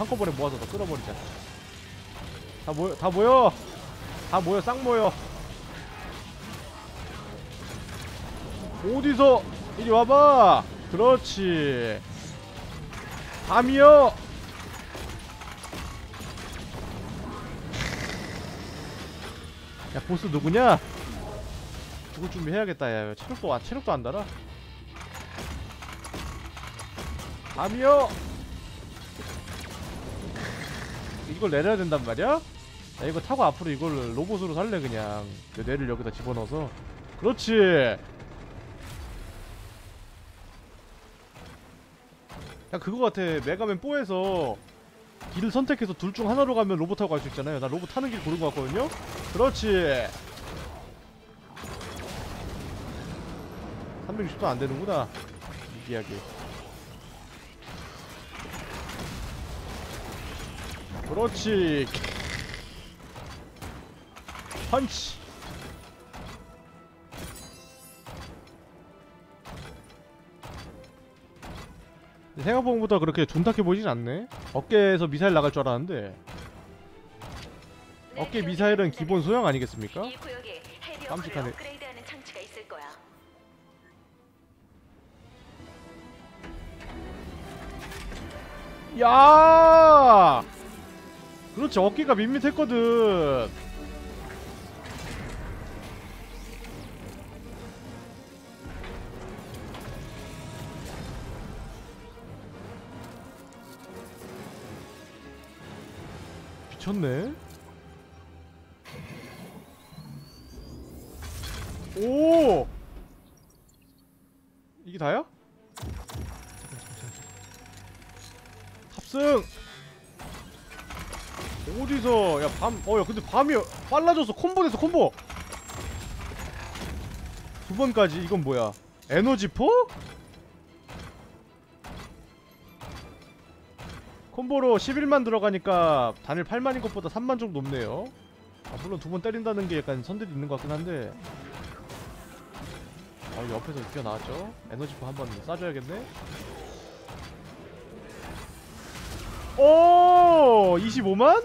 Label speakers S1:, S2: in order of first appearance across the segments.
S1: 한꺼번에 모아서 다 끌어버리자. 다 모여, 다 모여, 다 모여, 싹 모여. 어디서 이리 와봐. 그렇지. 밤이여. 야, 보스 누구냐? 죽을 준비 해야겠다. 야, 체력도 안 달아. 밤이여. 이걸 내려야 된단 말이야? 야, 이거 타고 앞으로 이걸 로봇으로 살래. 그냥 내 뇌를 여기다 집어넣어서. 그렇지. 야, 그거 같아. 메가맨 4에서 길을 선택해서 둘 중 하나로 가면 로봇 타고 갈 수 있잖아요. 나 로봇 타는 길 고른 것 같거든요? 그렇지. 360도 안 되는구나. 미비하게. 그렇지. 펀치. 생각보다 그렇게 둔탁해 보이진 않네. 어깨에서 미사일 나갈 줄 알았는데. 어깨 미사일은 기본 소형 아니겠습니까? 깜찍하네. 야! 그렇지, 어깨가 밋밋했거든. 미쳤네. 오! 이게 다야? 탑승! 어디서? 야, 야, 근데 밤이 빨라졌어. 콤보 됐어, 콤보! 2번까지. 이건 뭐야? 에너지포? 콤보로 11만 들어가니까 단일 8만인 것보다 3만 정도 높네요. 아, 물론 2번 때린다는 게 약간 선들이 있는 것 같긴 한데. 아, 옆에서 뛰어나왔죠? 에너지포 한번 쏴줘야겠네? 오! 25만?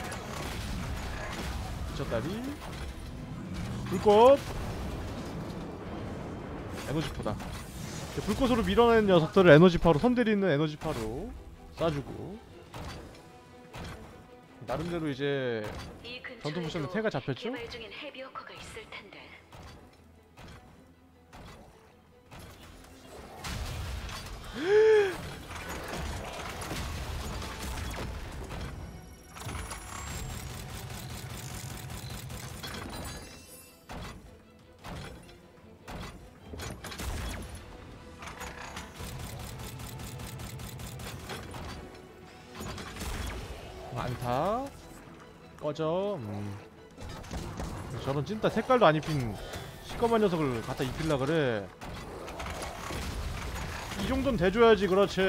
S1: 미쳤다리. 불꽃. 에너지포다. 불꽃으로 밀어낸 녀석들을 에너지파로, 선들이는 에너지파로 쏴주고. 나름대로 이제 전투 포션에 태가 잡혔죠? 많다. 꺼져. 저런 찐따 색깔도 안 입힌 시꺼먼 녀석을 갖다 입힐라 그래. 이 정도는 대줘야지. 그렇지.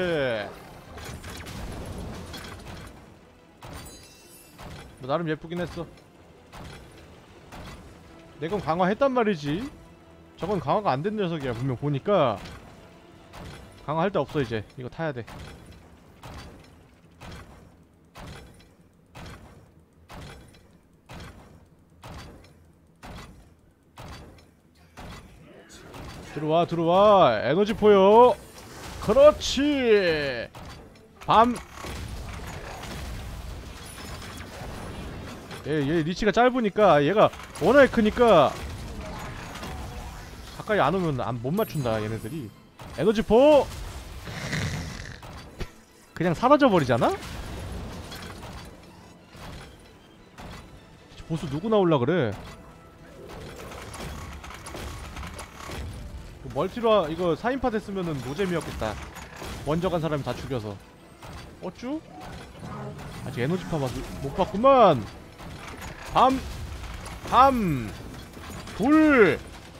S1: 뭐 나름 예쁘긴 했어. 내 건 강화했단 말이지. 저건 강화가 안 된 녀석이야. 분명 보니까 강화할 데 없어. 이제 이거 타야 돼. 들어와, 들어와. 에너지 포요. 그렇지. 밤. 얘 리치가 짧으니까, 얘가 워낙에 크니까 가까이 안 오면 못 맞춘다. 얘네들이. 에너지 포. 그냥 사라져 버리잖아. 보스 누구 나올라 그래. 멀티로 이거 4인파 됐으면은 노잼이었겠다. 먼저 간 사람이 다 죽여서. 어쭈? 아직 에너지파 못 봤구만. 불.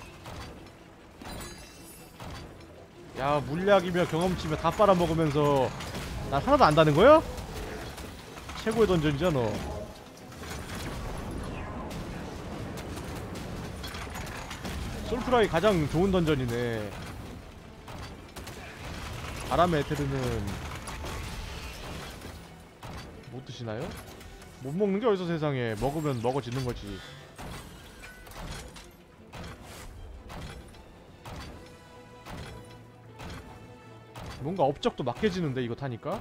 S1: 야, 물약이며 경험치며 다 빨아먹으면서 난 하나도 안다는 거야? 최고의 던전이잖아 너. 솔프라이 가장 좋은 던전이네. 바람의 에테르는 못 드시나요? 못 먹는 게 어디서 세상에. 먹으면 먹어지는 거지. 뭔가 업적도 막해지는데 이거 타니까?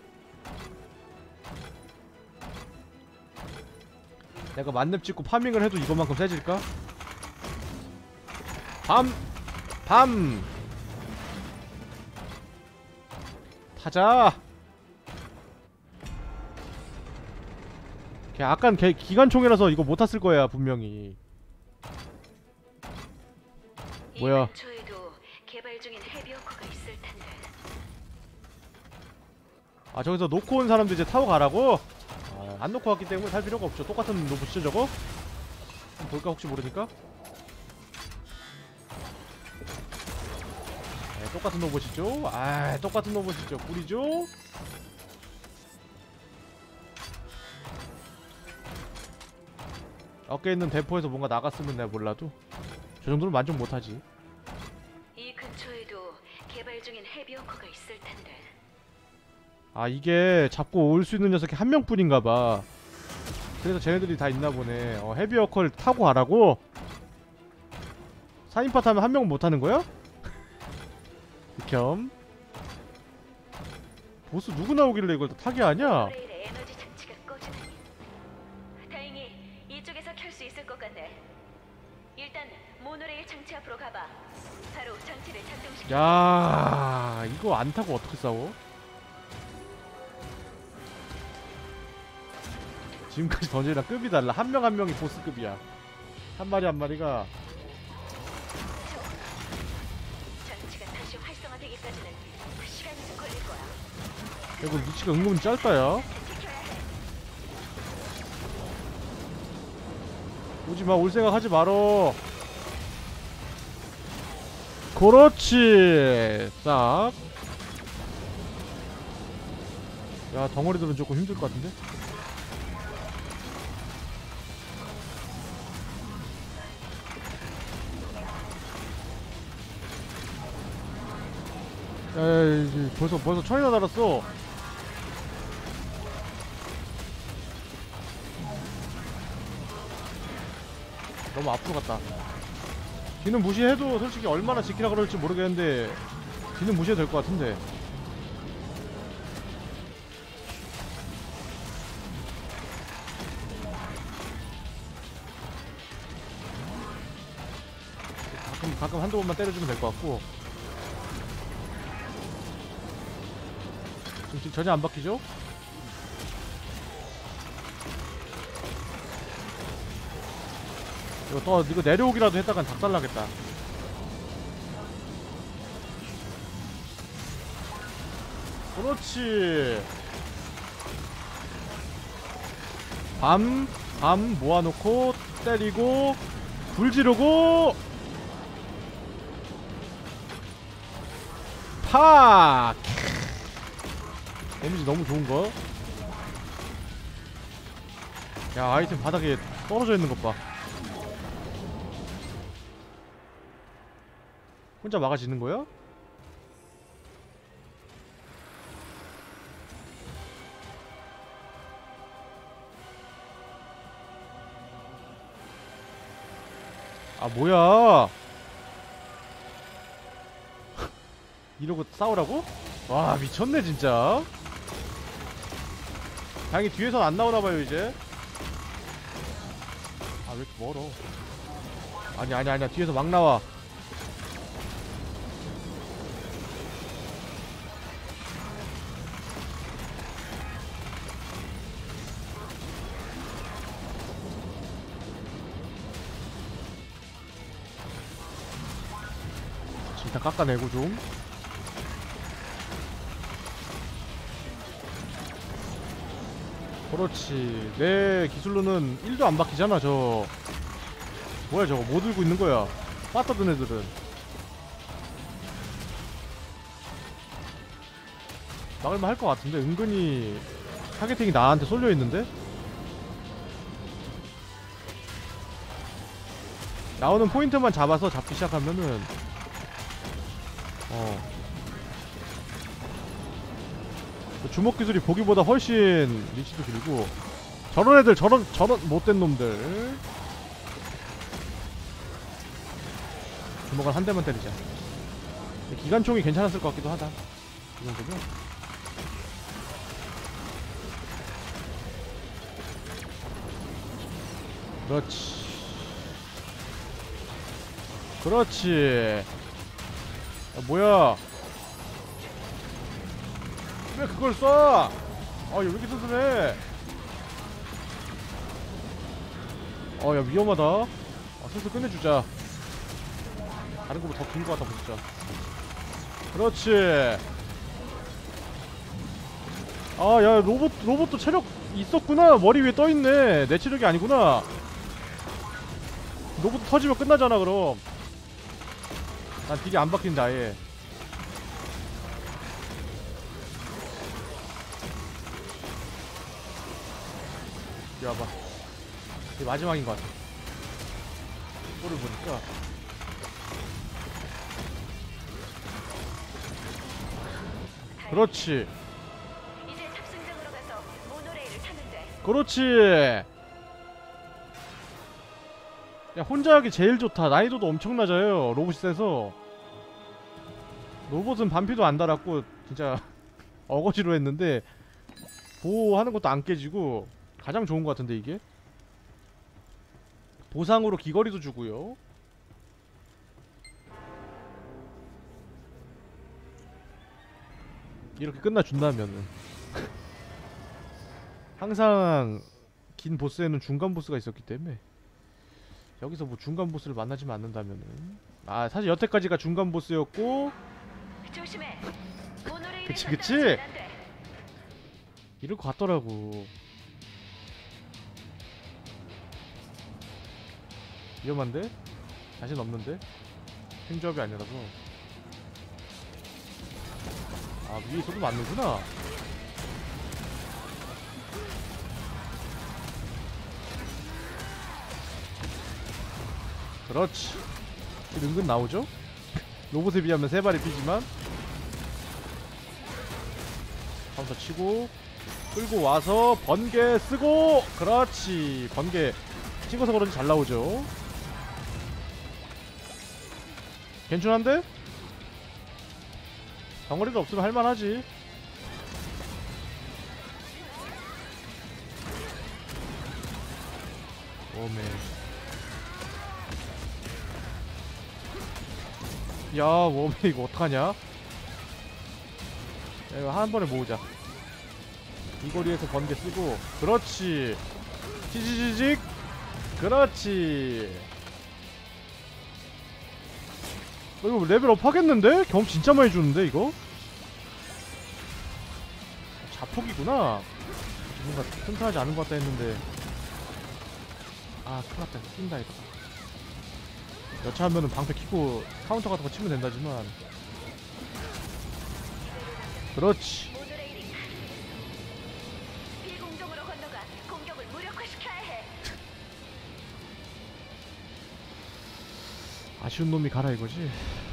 S1: 내가 만렙 찍고 파밍을 해도 이것만큼 세질까? 밤! 타자! 아깐 기관총이라서 이거 못 탔을 거야 분명히. 뭐야? 아 저기서 놓고 온 사람들 이제 타고 가라고? 아, 안 놓고 왔기 때문에 탈 필요가 없죠. 똑같은 로봇이죠 저거? 한번 볼까 혹시 모르니까? 네, 똑같은 로봇이죠? 아 똑같은 로봇이죠. 꿀이죠? 어깨에 있는 대포에서 뭔가 나갔으면 내가 몰라도 저 정도는 만족 못하지.
S2: 이 근처에도 개발 중인 헤비워커가 있을 텐데.
S1: 아 이게 잡고 올 수 있는 녀석이 한 명뿐인가봐. 그래서 쟤네들이 다 있나보네. 헤비워커를 타고 가라고? 4인파 타면 한 명은 못하는 거야? 극혐. 보스 누구 나오길래 이걸 다 타게 하냐?
S2: 에너지 장치가 꺼지다니. 다행히 이쪽에서 켤 수 있을 것 같네. 일단 모노레일 장치 앞으로 가봐. 바로 장치를 작동시켜.
S1: 야 이거 안 타고 어떻게 싸워? 지금까지 던전이랑 급이 달라. 한 명 한 명이 보스급이야. 한 마리 한 마리가.
S2: 장치가 다시 활성화되기까지는 시간이 좀 걸릴 거야.
S1: 이거 위치가 은근 짧다야. 오지마. 올 생각 하지 말어. 그렇지. 싹. 야 덩어리들은 조금 힘들 것 같은데? 야 벌써 천이나 달았어. 너무 앞으로 갔다. 뒤는 무시해도 솔직히 얼마나 지키라 그럴지 모르겠는데 뒤는 무시해도 될 것 같은데. 가끔 한두 번만 때려주면 될 것 같고. 지금 전혀 안 바뀌죠? 이거 내려오기라도 했다간 작살나겠다. 그렇지. 밤 모아놓고 때리고 불 지르고 팍! 데미지 너무 좋은거? 야 아이템 바닥에 떨어져 있는 것 봐. 혼자 막아지는 거야? 아 뭐야? 이러고 싸우라고? 와 미쳤네 진짜. 다행히 뒤에선 안 나오나봐요 이제. 아 왜 이렇게 멀어? 아니야 뒤에서 막 나와. 일단 깎아내고 좀. 그렇지. 내 기술로는 1도 안 박히잖아 저. 뭐야 저거 뭐 들고 있는 거야. 빠따든 애들은 막을만 할 것 같은데. 은근히 타겟팅이 나한테 쏠려있는데? 나오는 포인트만 잡아서 잡기 시작하면은 주먹 기술이 보기보다 훨씬 리치도 길고. 저런 애들, 저런 못된 놈들. 주먹을 한 대만 때리자. 기관총이 괜찮았을 것 같기도 하다. 이 정도면. 그렇지. 그렇지. 야, 뭐야? 왜 그걸 쏴? 아, 얘 왜 이렇게 튼튼해? 야, 위험하다. 슬슬 끝내주자. 다른 거보다 더 긴 거 같다, 진짜. 그렇지. 야, 로봇도 체력 있었구나. 머리 위에 떠있네. 내 체력이 아니구나. 로봇 터지면 끝나잖아, 그럼. 난 딜이 안 박힌다, 아예. 이리 와봐. 이게 마지막인 것 같아. 꼴을 보니까. 그렇지.
S2: 이제 탑승장으로 가서 모노레일을 타면 돼.
S1: 그렇지. 야, 혼자 하기 제일 좋다. 난이도도 엄청 낮아요. 로봇이 세서. 로봇은 반피도 안 달았고 진짜 어거지로 했는데 보호하는 것도 안 깨지고 가장 좋은 것 같은데 이게. 보상으로 귀걸이도 주고요. 이렇게 끝나준다면은 항상 긴 보스에는 중간 보스가 있었기 때문에 여기서 뭐 중간 보스를 만나지만 않는다면은 사실 여태까지가 중간 보스였고.
S2: 조심해. 모노레일이
S1: 그치,
S2: 간다고
S1: 그치?
S2: 하면 안 돼.
S1: 이럴 것 같더라고. 위험한데? 자신 없는데? 행조합이 아니라서. 위에서도 맞는구나. 그렇지. 은근 나오죠? 로봇에 비하면 3발이 피지만. 카운터 치고 끌고 와서 번개 쓰고. 그렇지. 번개 찍어서 그런지 잘 나오죠. 괜찮은데? 덩어리가 없으면 할만하지. 오메. 야, 오메 이거 어떡하냐? 야, 이거 한 번에 모으자. 이 거리에서 번개 쓰고. 그렇지. 찌지지직. 그렇지. 이거 레벨업 하겠는데? 경험 진짜 많이 주는데 이거? 자폭이구나. 뭔가 튼튼하지 않은 것 같다 했는데. 큰일났다. 뛴다 이거. 여차하면은 방패 키고 카운터 같은 거 치면 된다지만. 그렇지.
S2: 모노레일이 비공동으로 건너가 공격을 무력화시켜야 해.
S1: 아쉬운 놈이 가라 이거지.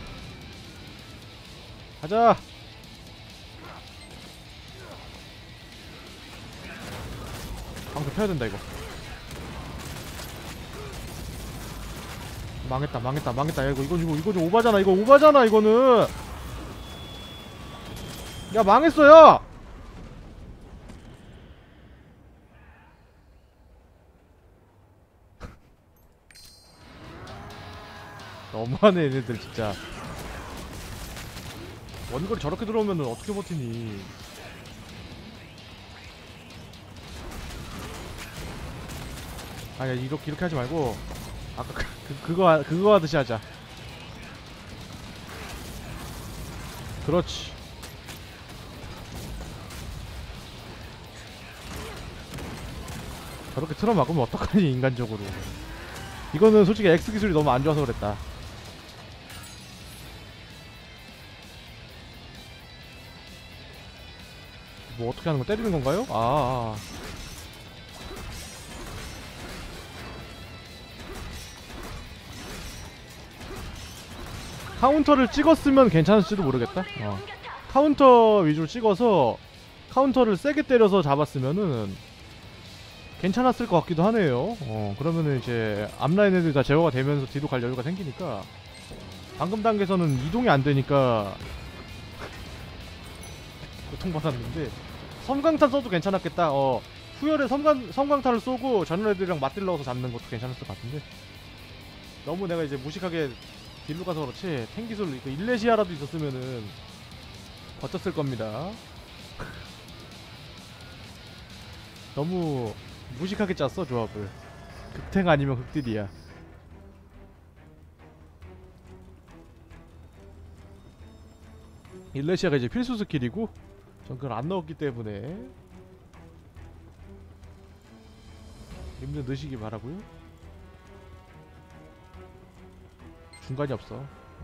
S1: 가자. 방패 펴야 된다 이거. 망했다. 야, 이거 좀 오바잖아. 이거 오바잖아 이거는. 야, 망했어요. 너무하네 얘네들 진짜. 원거리 저렇게 들어오면은 어떻게 버티니. 야, 이렇게 하지 말고 아까 그거 하듯이 하자. 그렇지. 저렇게 틀어막으면 어떡하니 인간적으로. 이거는 솔직히 X 기술이 너무 안 좋아서 그랬다. 뭐 어떻게 하는 거 때리는 건가요? 카운터를 찍었으면 괜찮을지도 모르겠다. 카운터 위주로 찍어서 카운터를 세게 때려서 잡았으면은 괜찮았을 것 같기도 하네요. 그러면은 이제 앞라인 애들이 다 제어가 되면서 뒤로 갈 여유가 생기니까. 방금 단계에서는 이동이 안 되니까 고통받았는데 섬광탄 써도 괜찮았겠다. 후열에 섬광탄을 쏘고 전원 애들이랑 맞들러서 잡는 것도 괜찮았을 것 같은데 너무 내가 이제 무식하게 딜로 가서 그렇지 탱기술 이거 일레시아라도 있었으면은 버텼을 겁니다. 너무 무식하게 짰어 조합을. 극탱 아니면 극딜이야. 일레시아가 이제 필수 스킬이고 전 그걸 안 넣었기 때문에 님들 넣으시기 바라고요. 중간이 없어.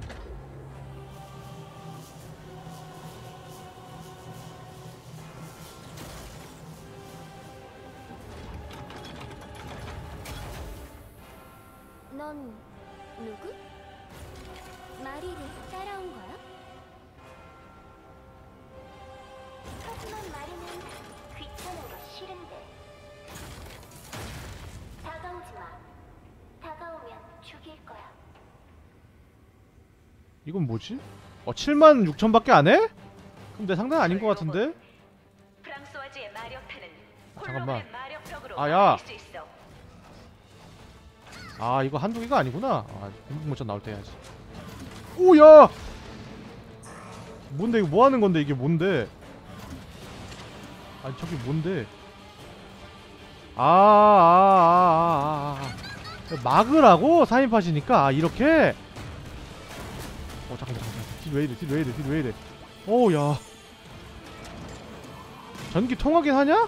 S3: 넌 누구? 마리를 따라온 거야? 하지만 마리는 귀찮은 거 싫은데. 다가오지 마. 다가오면 죽일 거야.
S1: 이건 뭐지? 76,000밖에 안 해? 그럼 내 상단 아닌 것 같은데?
S2: 프랑소와즈의 마력탄은
S1: 잠깐만.
S2: 홀로그램 마력벽으로
S1: 아, 야.
S2: 막을 수 있어.
S1: 아 이거 한두 개가 아니구나. 공복모션 나올 때 해야지. 오야! 뭔데 이거 뭐하는 건데 이게 뭔데? 아니 저기 뭔데? 막으라고? 4인팟이니까 이렇게? 잠깐만 딜 왜 이래. 오야 전기 통하긴 하냐?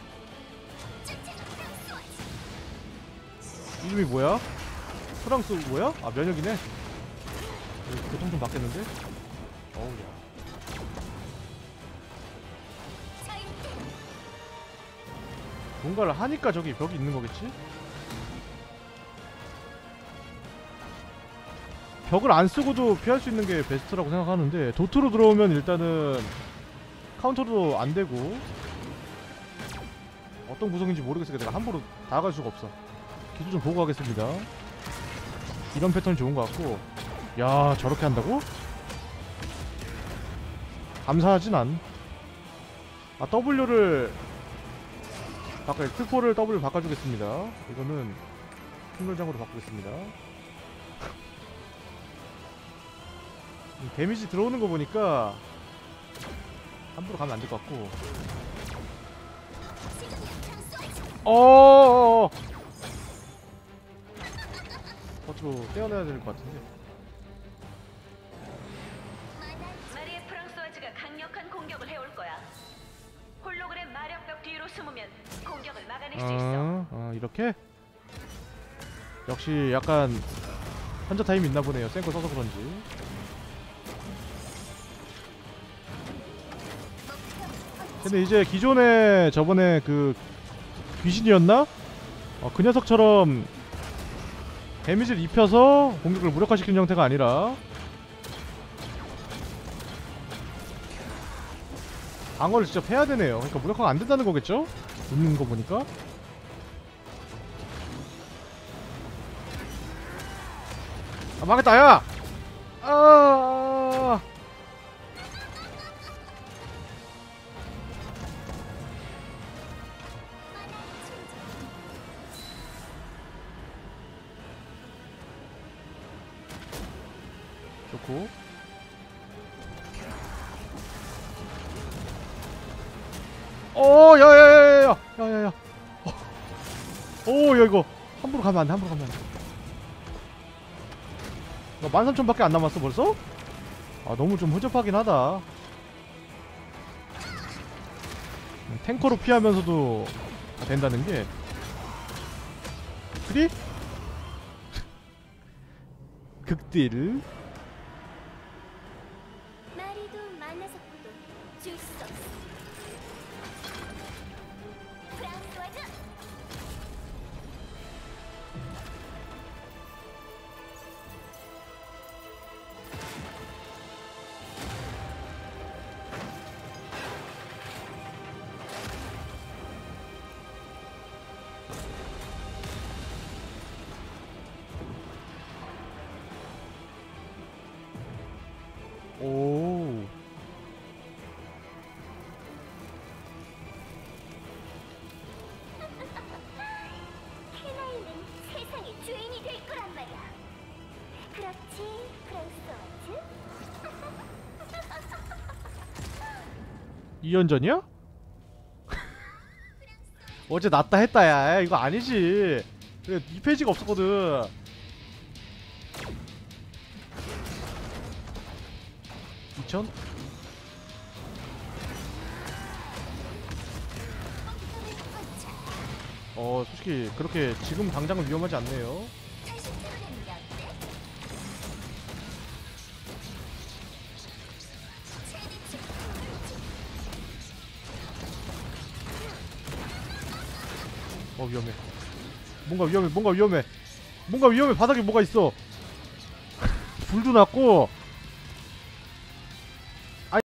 S1: 이름이 뭐야? 프랑스 뭐야? 면역이네. 교통 좀 바뀌었는데? 어우야. 뭔가를 하니까 저기 벽이 있는 거겠지? 벽을 안 쓰고도 피할 수 있는 게 베스트라고 생각하는데 도트로 들어오면 일단은 카운터도 안 되고 어떤 구성인지 모르겠으니까 내가 함부로 다가갈 수가 없어. 기술 좀 보고 가겠습니다. 이런 패턴이 좋은 것 같고. 야 저렇게 한다고? 감사하진 않. W를 아까 특포를 W 바꿔주겠습니다. 이거는 충돌장으로 바꾸겠습니다. 데미지 들어오는 거 보니까 함부로 가면 안 될 것 같고. 버트로 떼어내야 될 것 같은데.
S2: 마리의 프랑소와즈가 강력한 공격을 해올 거야. 홀로그램 마력벽 뒤로 숨으면 공격을 막아낼 수 있어.
S1: 이렇게? 역시 약간 한자 타임이 있나 보네요. 센 거 써서 그런지. 근데 이제 기존에 저번에 그 귀신이었나? 그 녀석처럼 데미지를 입혀서 공격을 무력화시키는 형태가 아니라 방어를 직접 해야 되네요. 그러니까 무력화가 안 된다는 거겠죠? 웃는 거 보니까. 망했다 야! 좋고. 야야야야야야야야. 야 이거 함부로 가면 안돼. 13,000밖에 안 남았어 벌써? 너무 좀 허접하긴 하다. 탱커로 피하면서도 된다는 게 그리? 극딜.
S3: 마리도 만나서도 줄 수 없어. 프랑스와즈.
S1: 오.
S3: 캐나이는 세상의 주인이 될 거란 말이야. 그렇지, 프랑스와즈?
S1: 이연전이야? 어제 났다 했다 야 이거 아니지. 그래, 이 페이지가 없었거든. (2000) 솔직히 그렇게 지금 당장은 위험하지 않네요.
S3: 다시 태어나는 게 어때? 최대치
S1: 위험해. 뭔가 위험해. 뭔가 위험해. 뭔가 위험해. 바닥에 뭐가 있어. 불도 났고